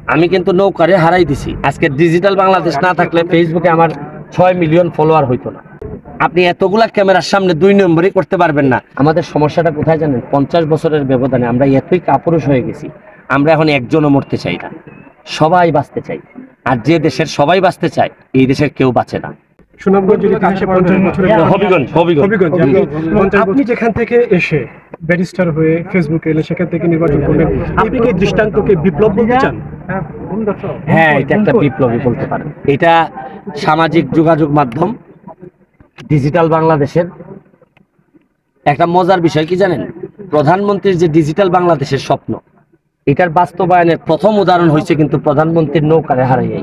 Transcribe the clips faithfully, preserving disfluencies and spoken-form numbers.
আমি কিন্তু নৌকারে হারাই দিছি। আজকে ডিজিটাল বাংলাদেশ না থাকলে ফেসবুকে আমার ছয় মিলিয়ন ফলোয়ার হইতো না। আপনি এতগুলা ক্যামেরার সামনে দুই নম্বরই করতে পারবেন না। আমাদের সমস্যাটা কোথায় জানেন? পঞ্চাশ বছরের ব্যবধানে আমরা এতই কাপুরুষ হয়ে গেছি। আমরা এখন একজনও মরতে চাই না, সবাই বাঁচতে চাই। আর যে দেশের সবাই বাঁচতে চায় এই দেশের কেউ বাঁচে না। সুনামগঞ্জের ইতিহাসে পঞ্চাশ বছরের হবিগঞ্জ হবিগঞ্জ হবিগঞ্জ আপনি যেখান থেকে এসে ব্যারিস্টার হয়ে ফেসবুকে এলে সেখান থেকে নির্বাচন করলেন, আপনি কি দৃষ্টান্তকে বিপ্লব বলতে চান? হ্যাঁ, এটা একটা বিপ্লবী বলতে পারেন। এটা সামাজিক যোগাযোগ মাধ্যম ডিজিটাল বাংলাদেশের একটা মজার বিষয় কি জানেন? প্রধানমন্ত্রীর যে ডিজিটাল বাংলাদেশের স্বপ্ন, এটার বাস্তবায়নের প্রথম উদাহরণ হয়েছে কিন্তু প্রধানমন্ত্রীর নৌকারে হারাইয়াই।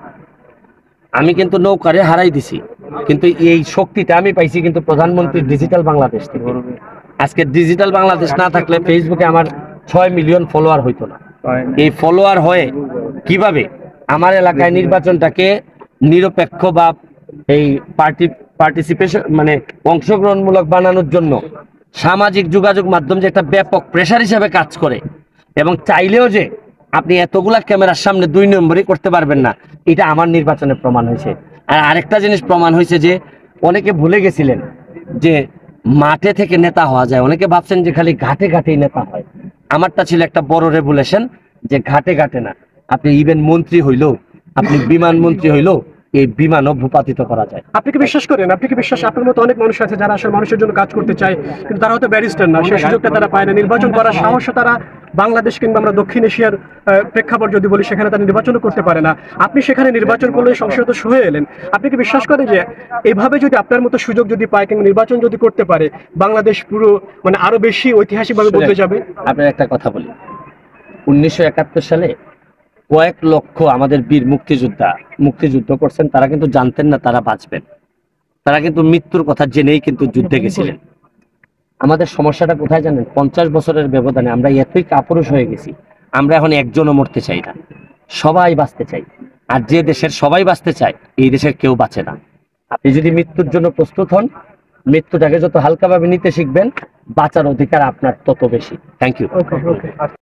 আমি কিন্তু নৌকারে হারাই দিছি, কিন্তু এই শক্তিটা আমি পাইছি কিন্তু প্রধানমন্ত্রীর ডিজিটাল বাংলাদেশ থেকে। আজকে ডিজিটাল বাংলাদেশ না থাকলে ফেসবুকে আমার ছয় মিলিয়ন ফলোয়ার হইতো না। এই ফলোয়ার হয়ে কিভাবে আমার এলাকায় নির্বাচনটাকে নিরপেক্ষ বা এই পার্টি পার্টিসিপেশন মানে অংশগ্রহণমূলক বানানোর জন্য সামাজিক যোগাযোগ মাধ্যম যে একটা ব্যাপক প্রেসার হিসেবে কাজ করে, এবং চাইলেও যে আপনি এতগুলা ক্যামেরার সামনে দুই নম্বরই করতে পারবেন না, এটা আমার নির্বাচনে প্রমাণ হয়েছে। আর আরেকটা জিনিস প্রমাণ হয়েছে যে অনেকে ভুলে গেছিলেন যে মাঠে থেকে নেতা হওয়া যায়। অনেকে ভাবছেন যে খালি ঘাটে ঘাটেই নেতা হয়। আমারটা ছিল একটা বড় রেভুলেশন যে ঘাটে ঘাটে না, আপনি ইভেন মন্ত্রী হইলেও, আপনি বিমান মন্ত্রী হইলেও এই বিমানও ভূপাতিত করা যায়। আপনি কি বিশ্বাস করেন? আপনি কি বিশ্বাস আপনার মতো অনেক মানুষ আছে যারা আসলে মানুষের জন্য কাজ করতে চায়, কিন্তু তারা হয়তো ব্যারিস্টার না, সেই সুযোগটা তারা পায় না। নির্বাচন করার সাহস তারা বাংলাদেশ কিংবা আমরা দক্ষিণ এশিয়ার প্রেক্ষাপট যদি বলি, সেখানে তারা নির্বাচনও করতে পারে না। আপনি সেখানে নির্বাচন করলে সংসদ হয়ে এলেন। আপনি কি বিশ্বাস করেন যে এভাবে যদি আপনার মতো সুযোগ যদি পায় কিংবা নির্বাচন যদি করতে পারে, বাংলাদেশ পুরো মানে আরো বেশি ঐতিহাসিকভাবে বদলে যাবে? আপনার একটা কথা বলি, উনিশশো একাত্তর সালে কয়েক লক্ষ আমাদের বীর মুক্তিযোদ্ধা মুক্তিযুদ্ধ করছেন। তারা কিন্তু জানতেন না তারা বাঁচবেন। তারা কিন্তু মৃত্যুর কথা জেনেই কিন্তু যুদ্ধে গেছিলেন। আমাদের সমস্যাটা কোথায় জানেন? পঞ্চাশ বছরের ব্যবধানে আমরা এতই কাপুরুষ হয়ে গেছি। আমরা এখন একজনও মরতে চাই না, সবাই বাঁচতে চাই। আর যে দেশের সবাই বাঁচতে চায় এই দেশের কেউ বাঁচে না। আপনি যদি মৃত্যুর জন্য প্রস্তুত হন, মৃত্যুটাকে যত হালকাভাবে নিতে শিখবেন, বাঁচার অধিকার আপনার তত বেশি। Thank you.